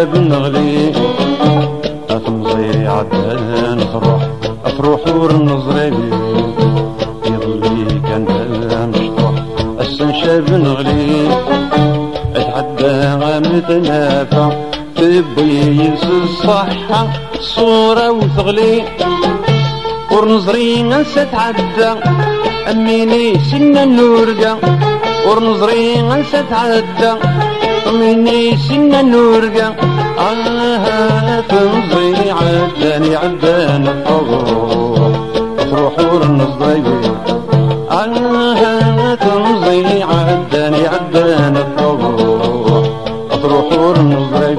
شاب نغلي أتمزيري عدان أفروح ورنظري يضلي كان مشطوح السن شاب نغلي اتعدى غامتنافع تبي ينسى الصحة الصورة وثغلي ورنظري ننسى تعدى أميني سنة النورقة ورنظري ننسى تعدى أميني سنة النورقة تنظري عداني عدان الفروح تروح ورنظري تنظري عداني عدان الفروح تروح ورنظري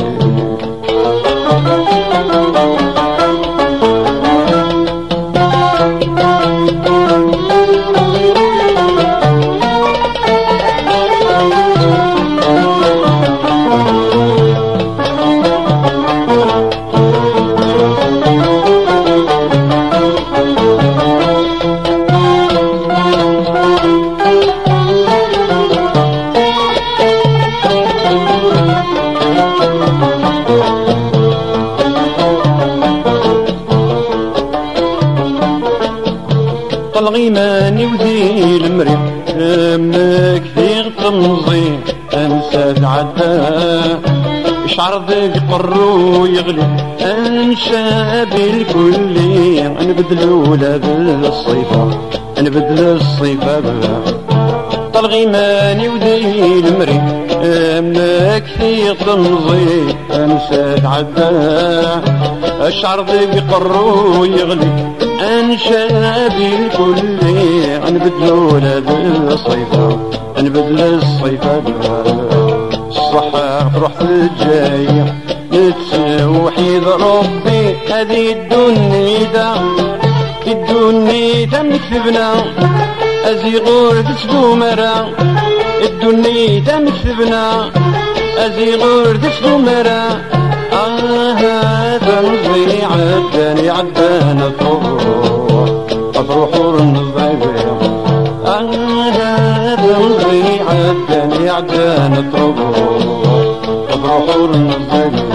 الغيماني وذي المريض امك في غطمزي انسى تعدى شعر ذيك قرو يغلي انشابي الكلي نبدلو لا بالصيفة نبدل الصيفة الغيماني وذي المريض امك في غطمزي انسى تعدى شعر ذيك قرو يغلي انشابي الكلي نبدلو لهذا الصيفة نبدل الصيفة الصحة روح في الجاية نتوحيد ربي هذه الدنيا مكتبنا أزيغور تسدو مرا الدنيا مكتبنا أزيغور تسدو مرا تنظري عداني عدان الفروح أفروح ورنظري تنظري عداني عدان الفروح أفروح ورنظري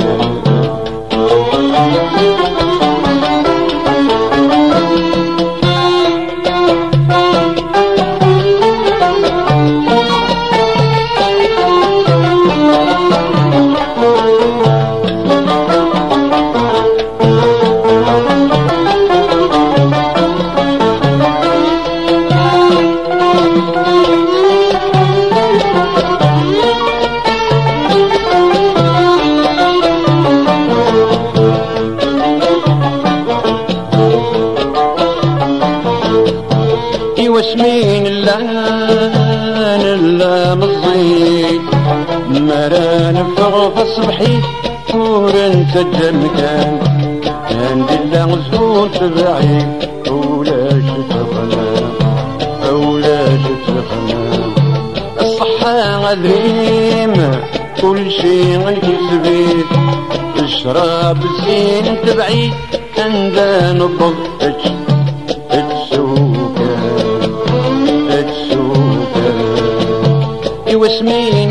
واسمين اللام الضيق مران فغف الصبحي ورن سجل كان عند الله زهور تبعي ولا شتغنى الصحة غذيمة كل شي غنكسبيت الشراب الزين تبعي عند نبض واسمين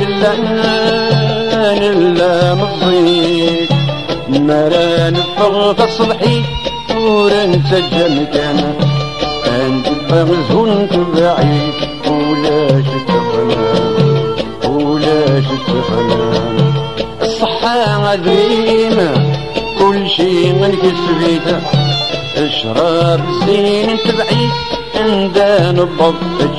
اللام الضيق مران فغف الصبحي ورن سجل كان عند البغزون تبعي ولا شتغنى الصحة عظيمة كل شي من كسبيته اشرب الزين تبعي عندنا نبض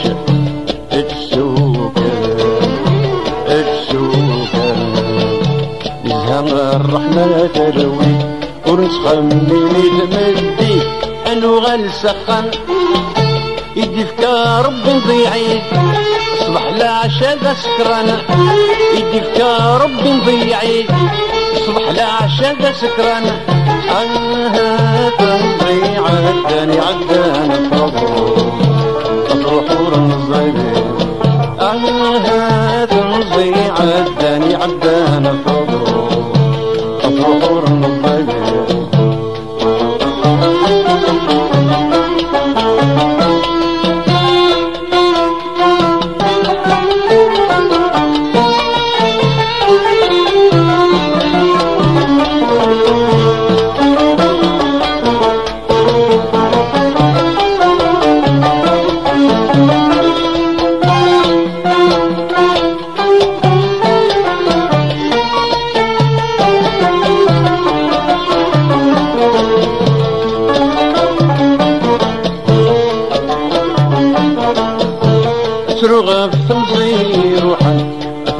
الرحمة تروي ونسخمني تمدي أنو غنسخن يدي فكا ربي نضيعيد صبح العشاء ذا سكران يدي فكا ربي نضيعيد صبح العشاء ذا سكران تنضيع عداني عدان أفروح ورنظري تنضيع عداني عدان أفروح ورنظري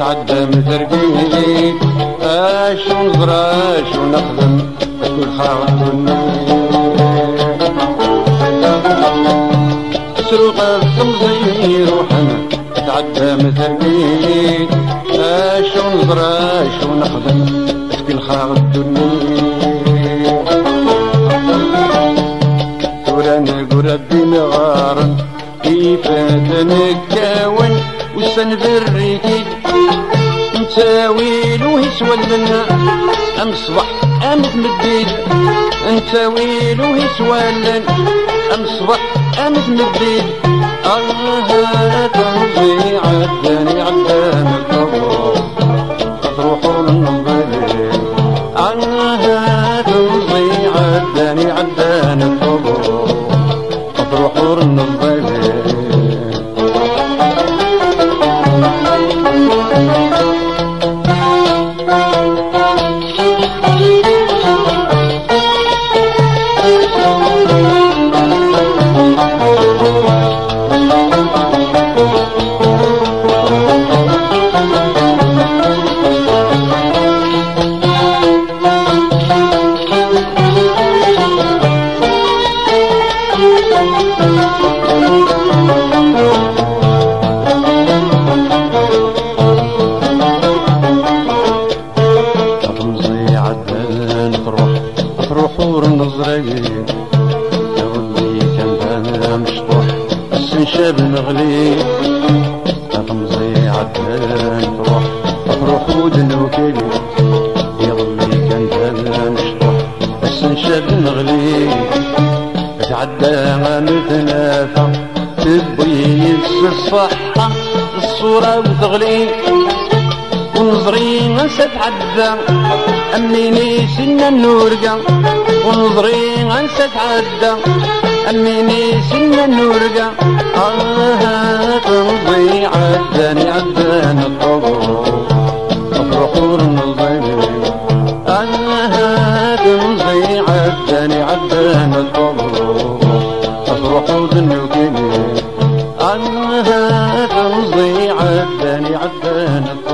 تعدى مترقيت اشو نزرع اشو نخدم كل خاطر سروق التمزير روحنا تعدى مترقيت اشو نزرع اشو نخدم كل خاطر ربي مغارن كيف تنكون والسنفر ريكيد نتاويل ويسوى لنا ام صبح ام تمديد نتاويل ويسوى لنا ام صبح ام تمديد تنزي عداني عدان القبر تروحوا للنظر تنزي عداني عدان القبر تروحوا للنظر تروحوا للنظرين يا ولي كان انا مشطوح السنشاب مغلي تمزي عدان تروحوا للوكيل يا ولي كان انا مشطوح السنشاب مغلي تعدى نتنافى تبغي الصحة الصورة وتغلي ونظري نسى تعدى أميني سن النورقة ونظري نسى تعدى أميني سن النورقة تنضي عداني عدان الطبر تروحوا للنظر تنضي عداني عدان الطبر تروحوا للنوكيل تنضي عداني عدان الطبر